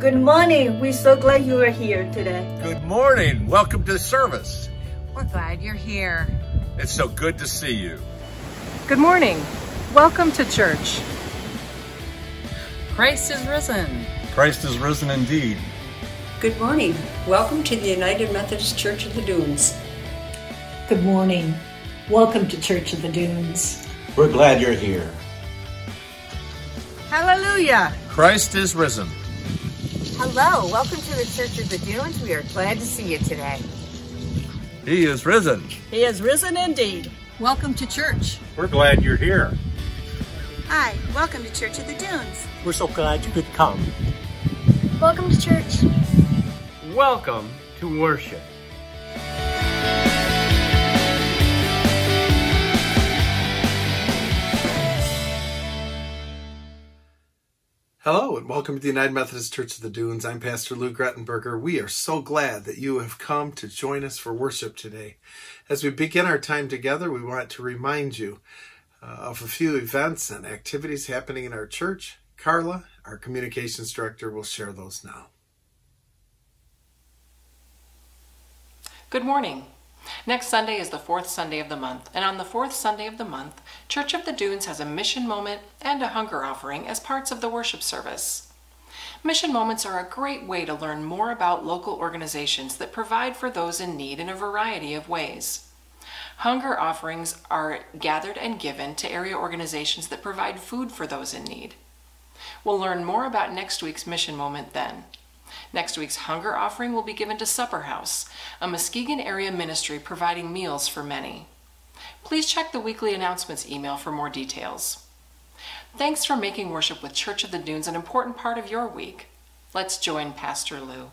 Good morning. We're so glad you are here today. Good morning. Welcome to service. We're glad you're here. It's so good to see you. Good morning. Welcome to church. Christ is risen. Christ is risen indeed. Good morning. Welcome to the United Methodist Church of the Dunes. Good morning. Welcome to Church of the Dunes. We're glad you're here. Hallelujah. Christ is risen. Hello, welcome to the Church of the Dunes. We are glad to see you today. He is risen. He is risen indeed. Welcome to church. We're glad you're here. Hi, welcome to Church of the Dunes. We're so glad you could come. Welcome to church. Welcome to worship. Hello and welcome to the United Methodist Church of the Dunes. I'm Pastor Lou Grettenberger. We are so glad that you have come to join us for worship today. As we begin our time together, we want to remind you of a few events and activities happening in our church. Carla, our communications director, will share those now. Good morning. Next Sunday is the fourth Sunday of the month, and on the fourth Sunday of the month, Church of the Dunes has a mission moment and a hunger offering as parts of the worship service. Mission moments are a great way to learn more about local organizations that provide for those in need in a variety of ways. Hunger offerings are gathered and given to area organizations that provide food for those in need. We'll learn more about next week's mission moment then. Next week's hunger offering will be given to Supper House, a Muskegon area ministry providing meals for many. Please check the weekly announcements email for more details. Thanks for making worship with Church of the Dunes an important part of your week. Let's join Pastor Lou.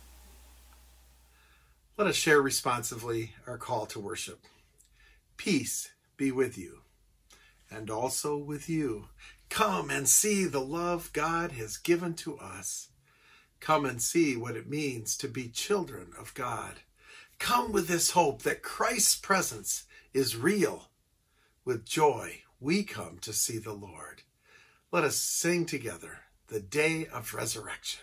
Let us share responsively our call to worship. Peace be with you, and also with you. Come and see the love God has given to us. Come and see what it means to be children of God. Come with this hope that Christ's presence is real. With joy, we come to see the Lord. Let us sing together the day of resurrection.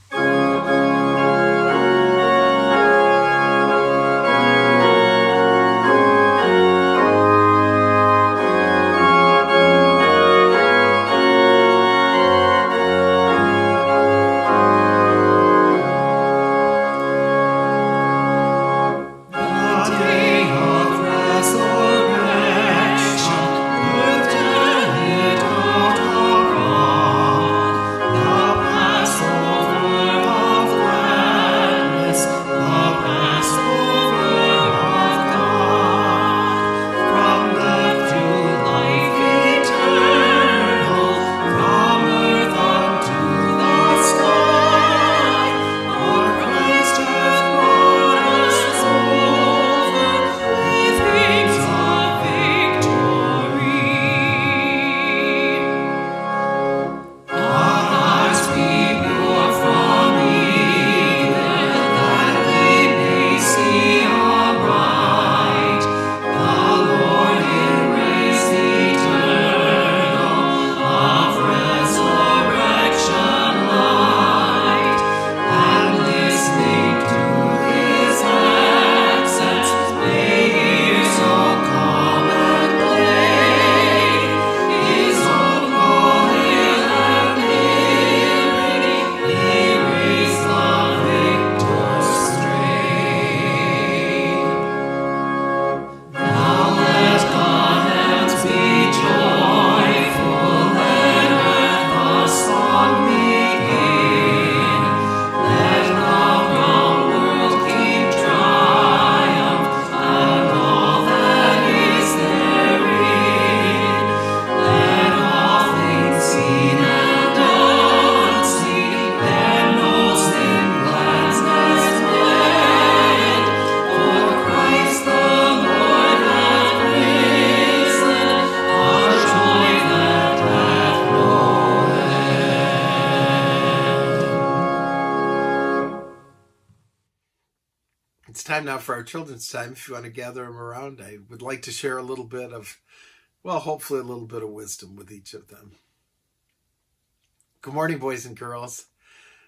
It's time now for our children's time. If you want to gather them around, I would like to share a little bit of, well, hopefully a little bit of wisdom with each of them. Good morning, boys and girls.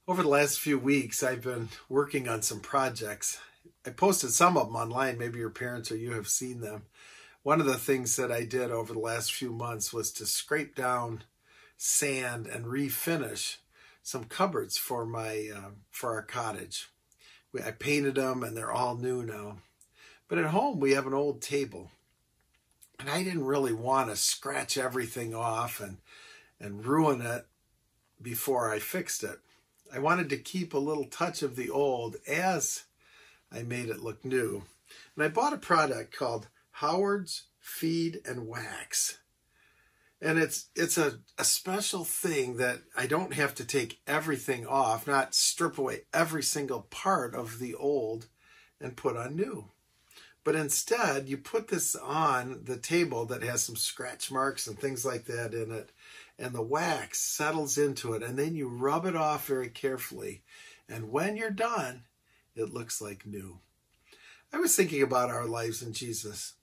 Over the last few weeks, I've been working on some projects. I posted some of them online. Maybe your parents or you have seen them. One of the things that I did over the last few months was to scrape down sand and refinish some cupboards for our cottage. I painted them and they're all new now. But at home, we have an old table. And I didn't really want to scratch everything off and ruin it before I fixed it. I wanted to keep a little touch of the old as I made it look new. And I bought a product called Howard's Feed and Wax. And it's a special thing that I don't have to take everything off, not strip away every single part of the old and put on new. But instead, you put this on the table that has some scratch marks and things like that in it, and the wax settles into it, and then you rub it off very carefully. And when you're done, it looks like new. I was thinking about our lives in Jesus.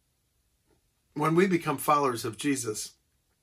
When we become followers of Jesus,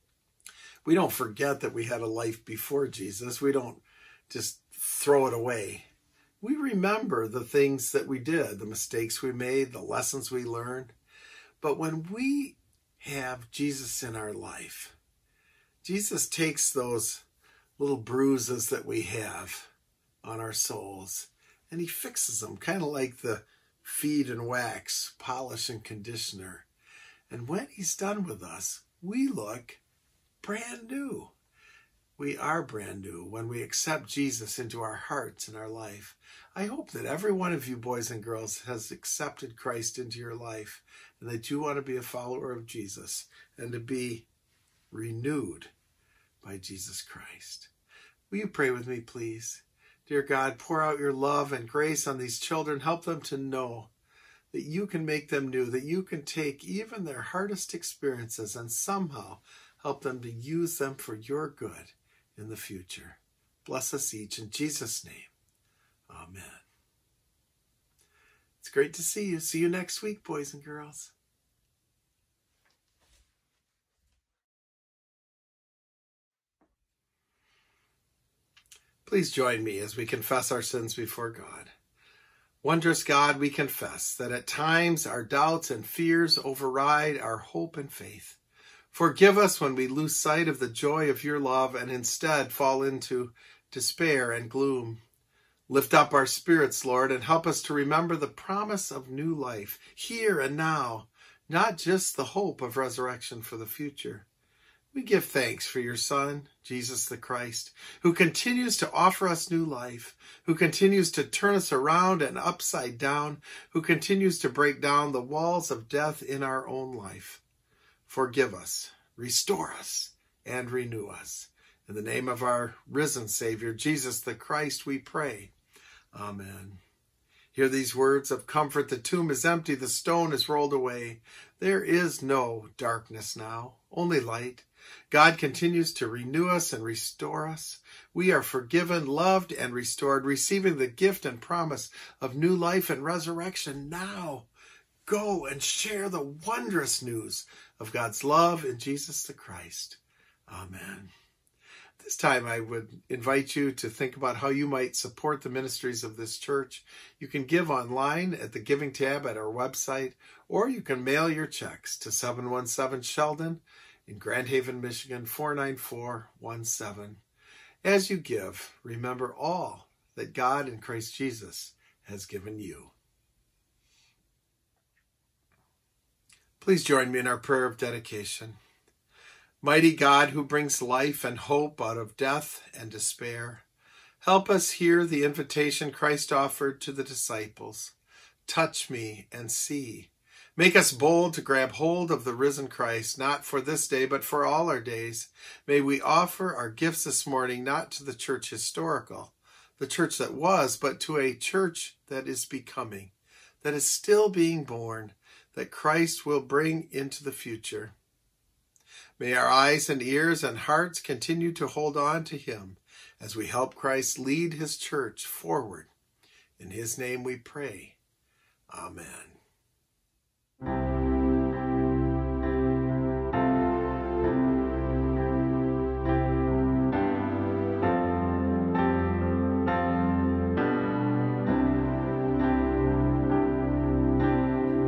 we don't forget that we had a life before Jesus. We don't just throw it away. We remember the things that we did, the mistakes we made, the lessons we learned. But when we have Jesus in our life, Jesus takes those little bruises that we have on our souls and he fixes them, kind of like the feed and wax, polish and conditioner. And when he's done with us, we look brand new. We are brand new when we accept Jesus into our hearts and our life. I hope that every one of you boys and girls has accepted Christ into your life and that you want to be a follower of Jesus and to be renewed by Jesus Christ. Will you pray with me, please? Dear God, pour out your love and grace on these children. Help them to know that you can make them new, that you can take even their hardest experiences and somehow help them to use them for your good in the future. Bless us each in Jesus' name. Amen. It's great to see you. See you next week, boys and girls. Please join me as we confess our sins before God. Wondrous God, we confess that at times our doubts and fears override our hope and faith. Forgive us when we lose sight of the joy of your love and instead fall into despair and gloom. Lift up our spirits, Lord, and help us to remember the promise of new life here and now, not just the hope of resurrection for the future. We give thanks for your Son, Jesus the Christ, who continues to offer us new life, who continues to turn us around and upside down, who continues to break down the walls of death in our own life. Forgive us, restore us, and renew us. In the name of our risen Savior, Jesus the Christ, we pray. Amen. Hear these words of comfort. The tomb is empty, the stone is rolled away. There is no darkness now, only light. God continues to renew us and restore us. We are forgiven, loved, and restored, receiving the gift and promise of new life and resurrection now. Go and share the wondrous news of God's love in Jesus the Christ. Amen. This time I would invite you to think about how you might support the ministries of this church. You can give online at the Giving tab at our website, or you can mail your checks to 717 Sheldon in Grand Haven, Michigan, 49417. As you give, remember all that God in Christ Jesus has given you. Please join me in our prayer of dedication. Mighty God, who brings life and hope out of death and despair, help us hear the invitation Christ offered to the disciples. Touch me and see. Make us bold to grab hold of the risen Christ, not for this day, but for all our days. May we offer our gifts this morning, not to the church historical, the church that was, but to a church that is becoming, that is still being born, that Christ will bring into the future. May our eyes and ears and hearts continue to hold on to him as we help Christ lead his church forward. In his name we pray. Amen.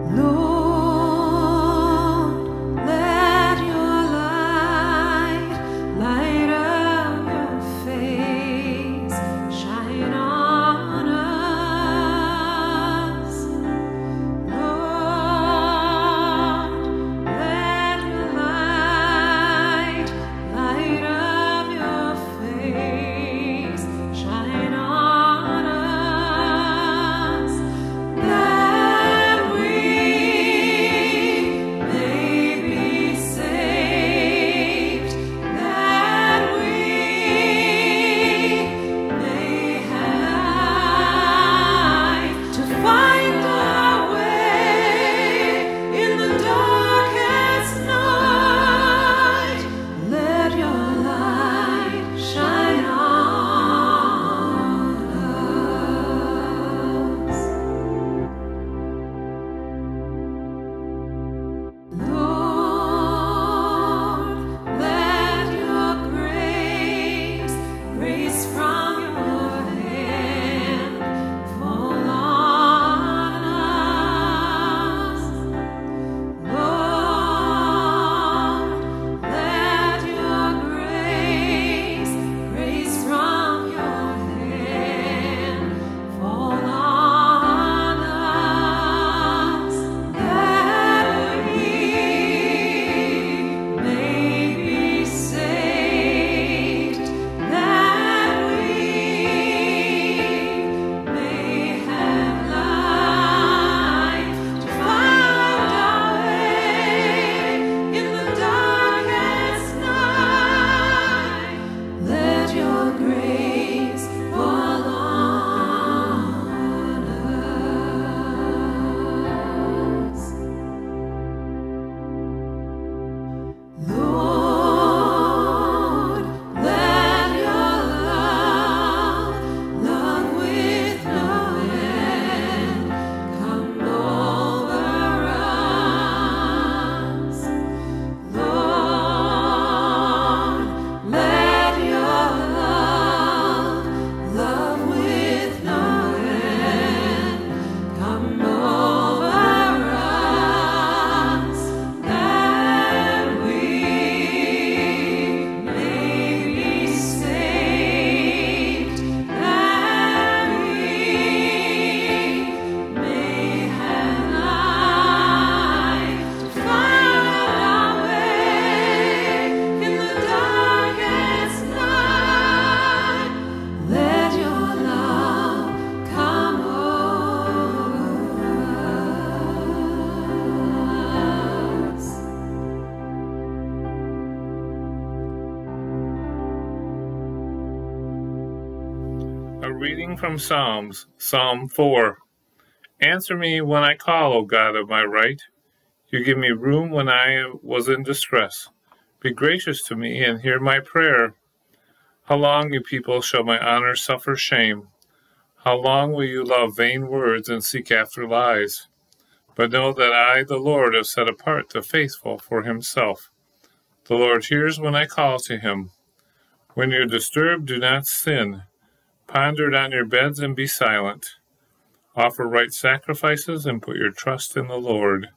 A reading from Psalms, Psalm 4. Answer me when I call, O God of my right. You give me room when I was in distress. Be gracious to me and hear my prayer. How long, you people, shall my honor suffer shame? How long will you love vain words and seek after lies? But know that I, the Lord, have set apart the faithful for himself. The Lord hears when I call to him. When you're disturbed, do not sin. Ponder it on your beds and be silent. Offer right sacrifices and put your trust in the Lord.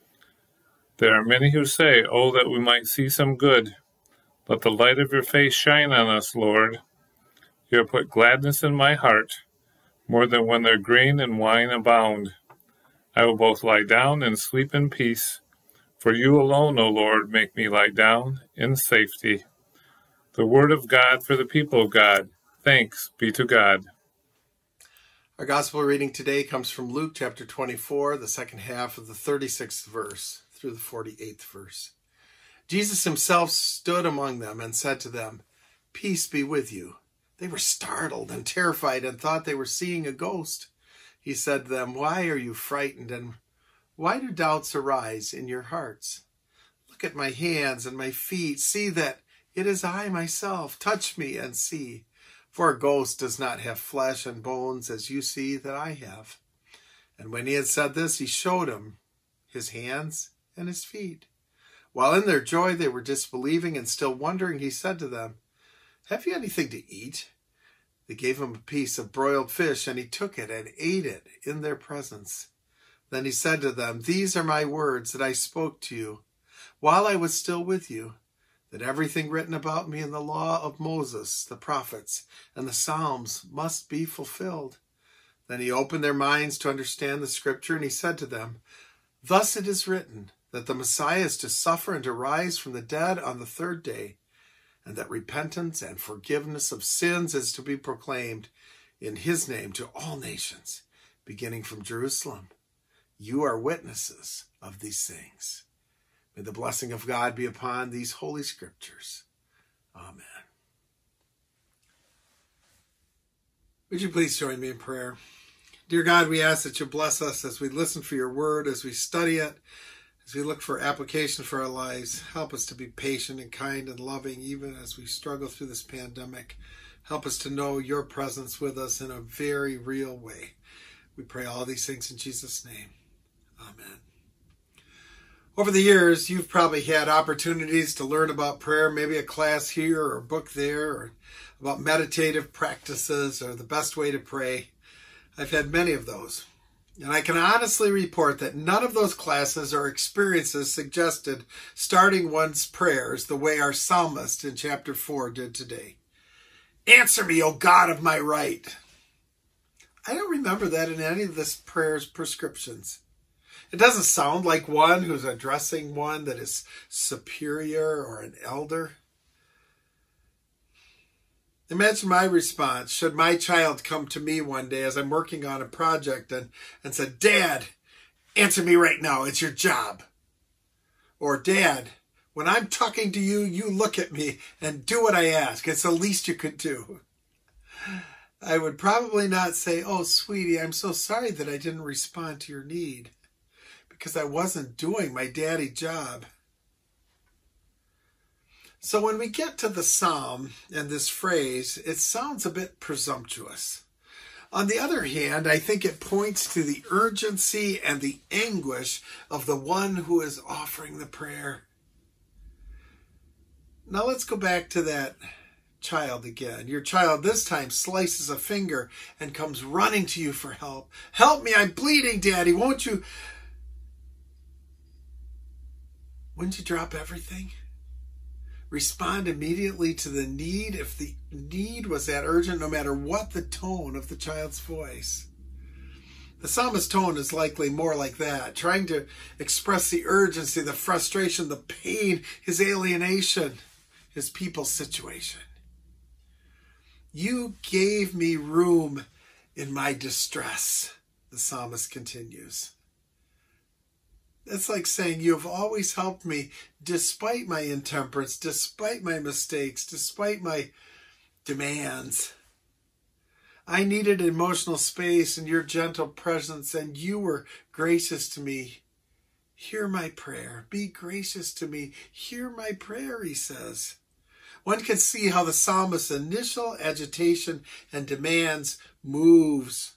There are many who say, "Oh, that we might see some good. Let the light of your face shine on us, Lord." You have put gladness in my heart, more than when their grain and wine abound. I will both lie down and sleep in peace. For you alone, O Lord, make me lie down in safety. The word of God for the people of God. Thanks be to God. Our gospel reading today comes from Luke chapter 24, the second half of the 36th verse through the 48th verse. Jesus himself stood among them and said to them, "Peace be with you." They were startled and terrified and thought they were seeing a ghost. He said to them, "Why are you frightened, and why do doubts arise in your hearts? Look at my hands and my feet. See that it is I myself. Touch me and see. For a ghost does not have flesh and bones as you see that I have." And when he had said this, he showed him his hands and his feet. While in their joy they were disbelieving and still wondering, he said to them, "Have you anything to eat?" They gave him a piece of broiled fish, and he took it and ate it in their presence. Then he said to them, "These are my words that I spoke to you while I was still with you, that everything written about me in the law of Moses, the prophets, and the Psalms must be fulfilled." Then he opened their minds to understand the scripture, and he said to them, "Thus it is written, that the Messiah is to suffer and to rise from the dead on the third day, and that repentance and forgiveness of sins is to be proclaimed in his name to all nations, beginning from Jerusalem. You are witnesses of these things." May the blessing of God be upon these holy scriptures. Amen. Would you please join me in prayer? Dear God, we ask that you bless us as we listen for your word, as we study it, as we look for application for our lives. Help us to be patient and kind and loving, even as we struggle through this pandemic. Help us to know your presence with us in a very real way. We pray all these things in Jesus' name. Amen. Over the years, you've probably had opportunities to learn about prayer, maybe a class here or a book there, or about meditative practices or the best way to pray. I've had many of those. And I can honestly report that none of those classes or experiences suggested starting one's prayers the way our psalmist in chapter 4 did today. "Answer me, O God of my right." I don't remember that in any of this prayer's prescriptions. It doesn't sound like one who's addressing one that is superior or an elder. Imagine my response should my child come to me one day as I'm working on a project and said, "Dad, answer me right now. It's your job." Or, "Dad, when I'm talking to you, you look at me and do what I ask. It's the least you could do." I would probably not say, "Oh, sweetie, I'm so sorry that I didn't respond to your need because I wasn't doing my daddy job." So when we get to the psalm and this phrase, it sounds a bit presumptuous. On the other hand, I think it points to the urgency and the anguish of the one who is offering the prayer. Now let's go back to that child again. Your child this time slices a finger and comes running to you for help. "Help me, I'm bleeding, Daddy. Won't you?" Wouldn't you drop everything? Respond immediately to the need if the need was that urgent, no matter what the tone of the child's voice. The psalmist's tone is likely more like that, trying to express the urgency, the frustration, the pain, his alienation, his people's situation. "You gave me room in my distress," the psalmist continues. That's like saying, "You have always helped me despite my intemperance, despite my mistakes, despite my demands. I needed emotional space in your gentle presence, and you were gracious to me. Hear my prayer. Be gracious to me. Hear my prayer," he says. One can see how the psalmist's initial agitation and demands moves,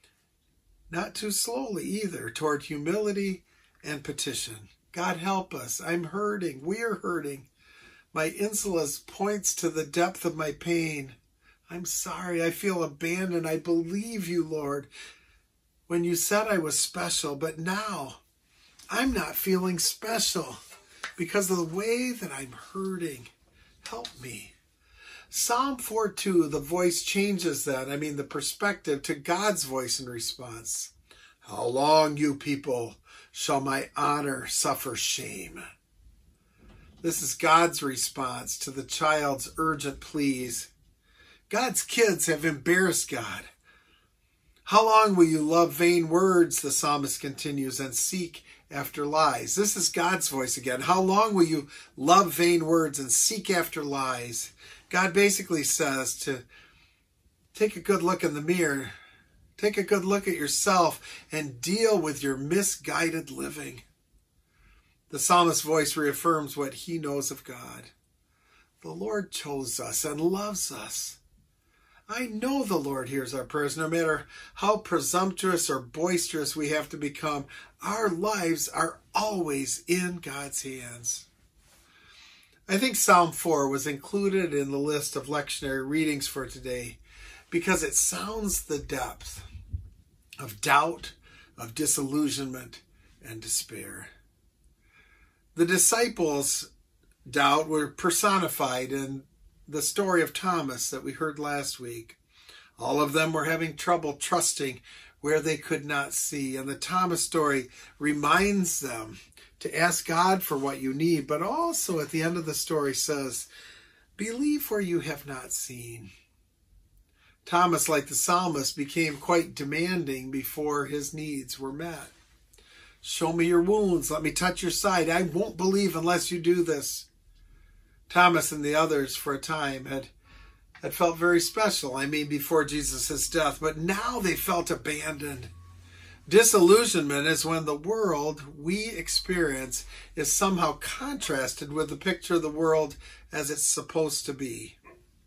not too slowly either, toward humility and petition. "God, help us. I'm hurting. We're hurting. My insolence points to the depth of my pain. I'm sorry. I feel abandoned. I believe you, Lord, when you said I was special, but now I'm not feeling special because of the way that I'm hurting. Help me." Psalm 4:2, the voice changes then, the perspective, to God's voice in response. "How long, you people, shall my honor suffer shame?" This is God's response to the child's urgent pleas. God's kids have embarrassed God. "How long will you love vain words," the psalmist continues, "and seek after lies?" This is God's voice again. "How long will you love vain words and seek after lies?" God basically says to take a good look in the mirror. Take a good look at yourself and deal with your misguided living. The psalmist's voice reaffirms what he knows of God. The Lord chose us and loves us. I know the Lord hears our prayers, no matter how presumptuous or boisterous we have to become. Our lives are always in God's hands. I think Psalm 4 was included in the list of lectionary readings for today because it sounds the depth of doubt, of disillusionment and despair. The disciples' doubt were personified in the story of Thomas that we heard last week. All of them were having trouble trusting where they could not see. And the Thomas story reminds them to ask God for what you need, but also at the end of the story says, believe where you have not seen. Thomas, like the psalmist, became quite demanding before his needs were met. Show me your wounds. Let me touch your side. I won't believe unless you do this. Thomas and the others for a time had felt very special. I mean, before Jesus' death, but now they felt abandoned. Disillusionment is when the world we experience is somehow contrasted with the picture of the world as it's supposed to be.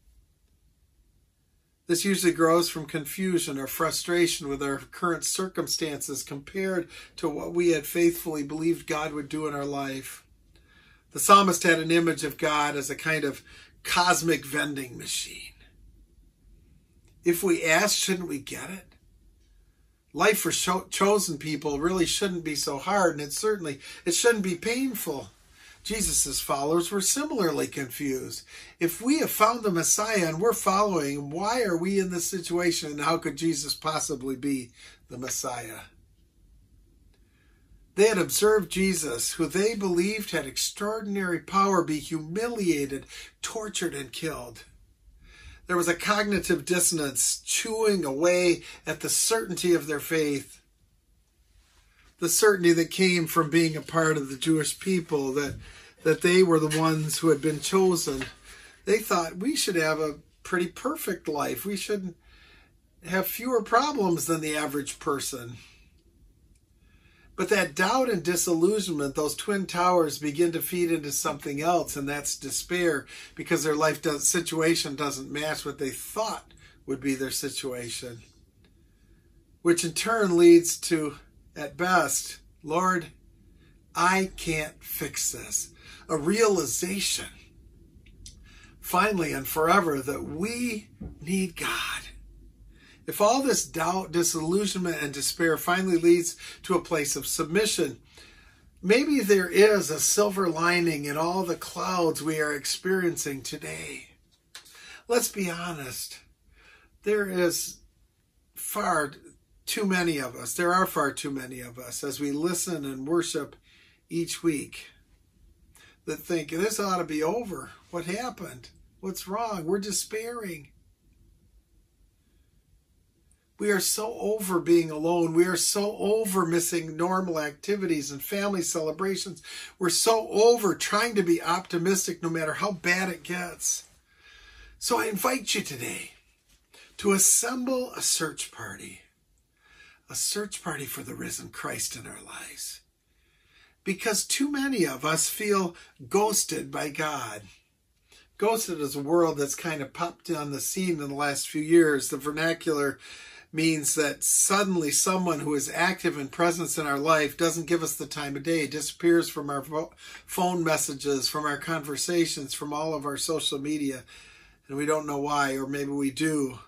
This usually grows from confusion or frustration with our current circumstances compared to what we had faithfully believed God would do in our life. The psalmist had an image of God as a kind of cosmic vending machine. If we ask, shouldn't we get it? Life for chosen people really shouldn't be so hard, and it shouldn't be painful. Jesus' followers were similarly confused. If we have found the Messiah and we're following, why are we in this situation, and how could Jesus possibly be the Messiah? They had observed Jesus, who they believed had extraordinary power, be humiliated, tortured, and killed. There was a cognitive dissonance chewing away at the certainty of their faith. The certainty that came from being a part of the Jewish people, that they were the ones who had been chosen. They thought we should have a pretty perfect life. We should have fewer problems than the average person. But that doubt and disillusionment, those twin towers, begin to feed into something else, and that's despair, because their situation doesn't match what they thought would be their situation. Which in turn leads to, at best, Lord, I can't fix this. A realization, finally and forever, that we need God. If all this doubt, disillusionment, and despair finally leads to a place of submission, maybe there is a silver lining in all the clouds we are experiencing today. Let's be honest. There are far too many of us as we listen and worship each week that think, this ought to be over. What happened? What's wrong? We're despairing. We are so over being alone. We are so over missing normal activities and family celebrations. We're so over trying to be optimistic no matter how bad it gets. So I invite you today to assemble a search party for the risen Christ in our lives. Because too many of us feel ghosted by God. Ghosted is a word that's kind of popped on the scene in the last few years. The vernacular means that suddenly someone who is active and present in our life doesn't give us the time of day, disappears from our phone messages, from our conversations, from all of our social media, and we don't know why, or maybe we do.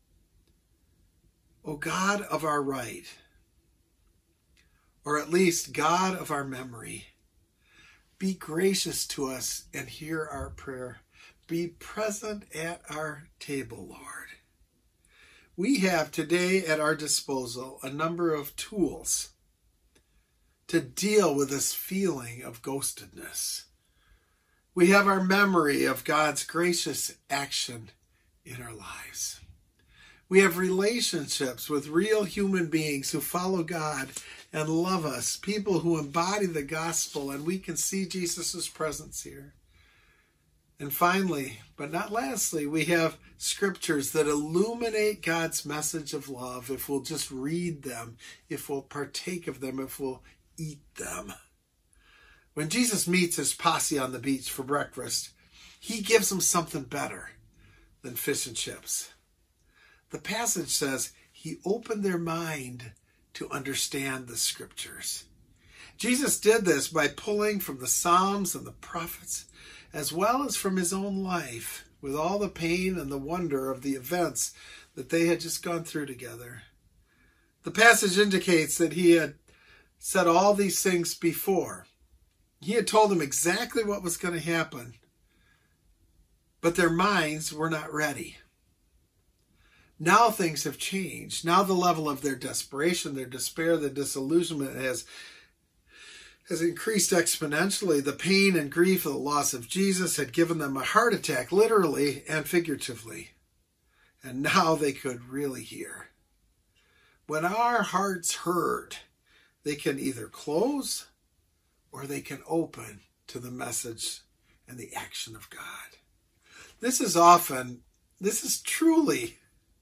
O God of our right, or at least God of our memory, be gracious to us and hear our prayer. Be present at our table, Lord. We have today at our disposal a number of tools to deal with this feeling of ghostedness. We have our memory of God's gracious action in our lives. We have relationships with real human beings who follow God and love us, people who embody the gospel, and we can see Jesus' presence here. And finally, but not lastly, we have scriptures that illuminate God's message of love if we'll just read them, if we'll partake of them, if we'll eat them. When Jesus meets his posse on the beach for breakfast, he gives them something better than fish and chips. The passage says he opened their mind to understand the scriptures. Jesus did this by pulling from the Psalms and the prophets, as well as from his own life, with all the pain and the wonder of the events that they had just gone through together. The passage indicates that he had said all these things before. He had told them exactly what was going to happen, but their minds were not ready. Now things have changed. Now the level of their desperation, their despair, their disillusionment has increased exponentially. The pain and grief of the loss of Jesus had given them a heart attack, literally and figuratively. And now they could really hear. When our hearts hurt, they can either close or they can open to the message and the action of God. This is truly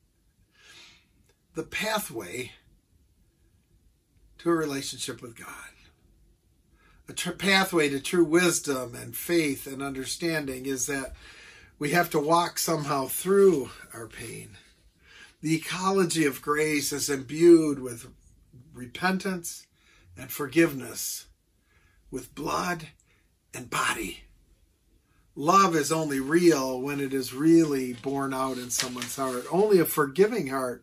the pathway to a relationship with God. A pathway to true wisdom and faith and understanding is that we have to walk somehow through our pain. The ecology of grace is imbued with repentance and forgiveness, with blood and body. Love is only real when it is really born out in someone's heart. Only a forgiven heart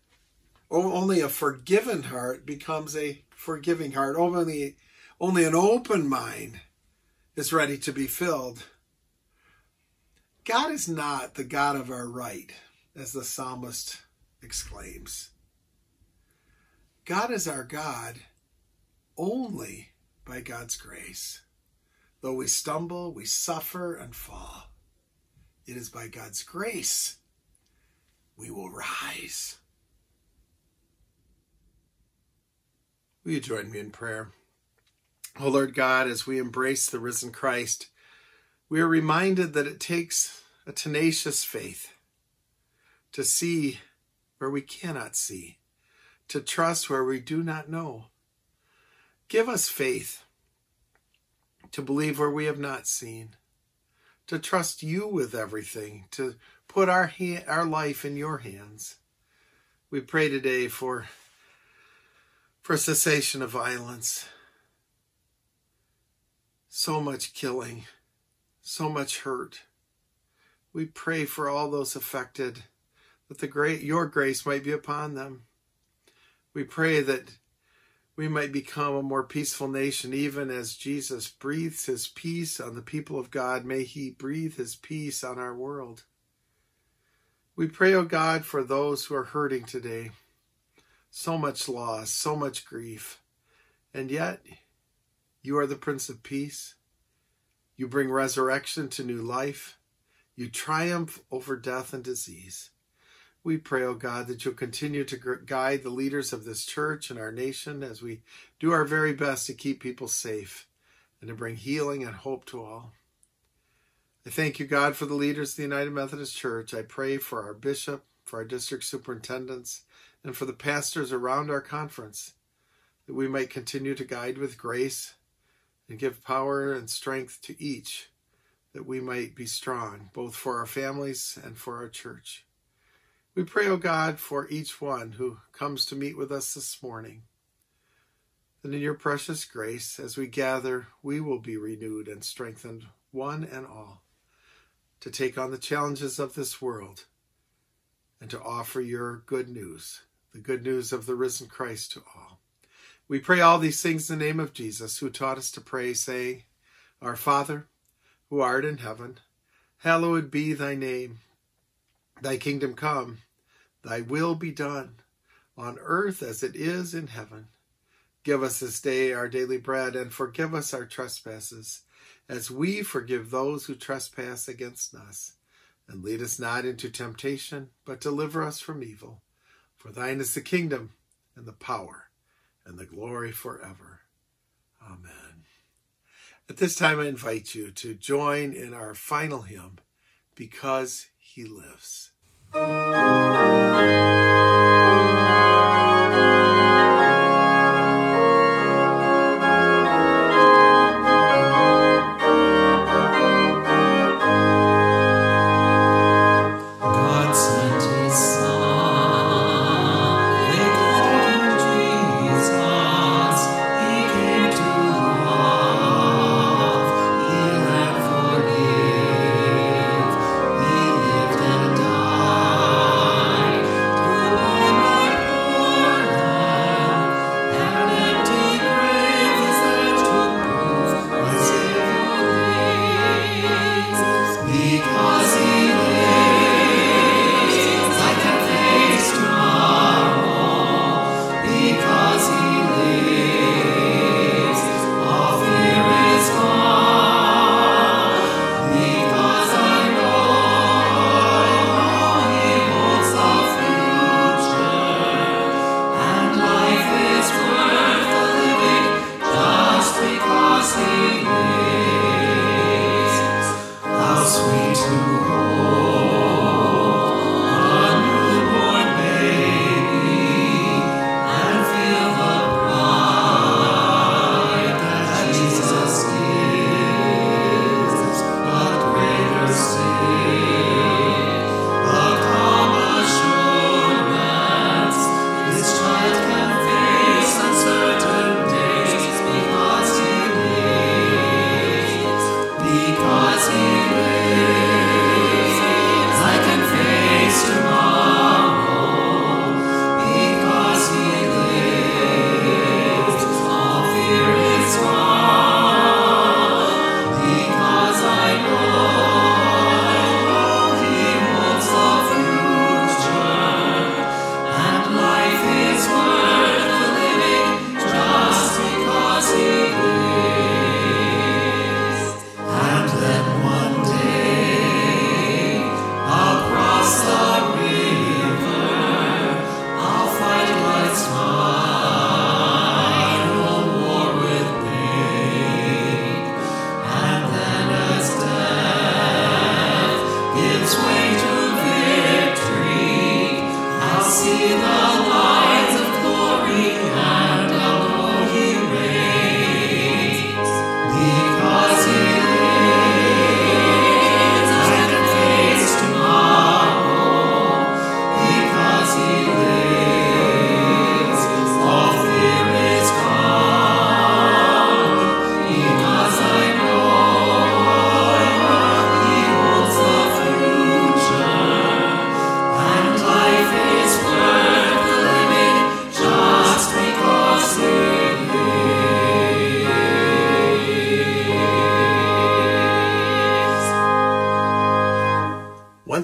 becomes a forgiving heart. Only an open mind is ready to be filled. God is not the God of our right, as the psalmist exclaims. God is our God only by God's grace. Though we stumble, we suffer and fall, it is by God's grace we will rise. Will you join me in prayer? Oh Lord God, as we embrace the risen Christ, we are reminded that it takes a tenacious faith to see where we cannot see, to trust where we do not know. Give us faith to believe where we have not seen, to trust you with everything, to put our life in your hands. We pray today for cessation of violence. So much killing, so much hurt. We pray for all those affected, that your grace might be upon them. We pray that we might become a more peaceful nation, even as Jesus breathes his peace on the people of God. May he breathe his peace on our world. We pray, O God, for those who are hurting today. So much loss, so much grief. And yet, you are the Prince of Peace. You bring resurrection to new life. You triumph over death and disease. We pray, O God, that you'll continue to guide the leaders of this church and our nation as we do our very best to keep people safe and to bring healing and hope to all. I thank you, God, for the leaders of the United Methodist Church. I pray for our bishop, for our district superintendents, and for the pastors around our conference, that we might continue to guide with grace and give power and strength to each, that we might be strong, both for our families and for our church. We pray, O God, for each one who comes to meet with us this morning, that in your precious grace, as we gather, we will be renewed and strengthened, one and all, to take on the challenges of this world and to offer your good news, the good news of the risen Christ to all. We pray all these things in the name of Jesus, who taught us to pray, saying, Our Father, who art in heaven, hallowed be thy name. Thy kingdom come, thy will be done, on earth as it is in heaven. Give us this day our daily bread, and forgive us our trespasses, as we forgive those who trespass against us. And lead us not into temptation, but deliver us from evil. For thine is the kingdom, and the power, and the glory forever. Amen. At this time, I invite you to join in our final hymn, Because He Lives. He lived and died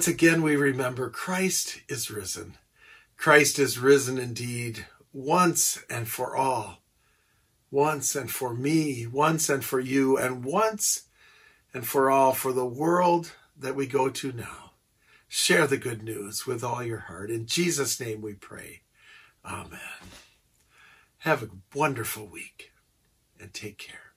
once again we remember Christ is risen. Christ is risen indeed, once and for all. Once and for me, once and for you, and once and for all for the world that we go to now. Share the good news with all your heart. In Jesus' name we pray. Amen. Have a wonderful week and take care.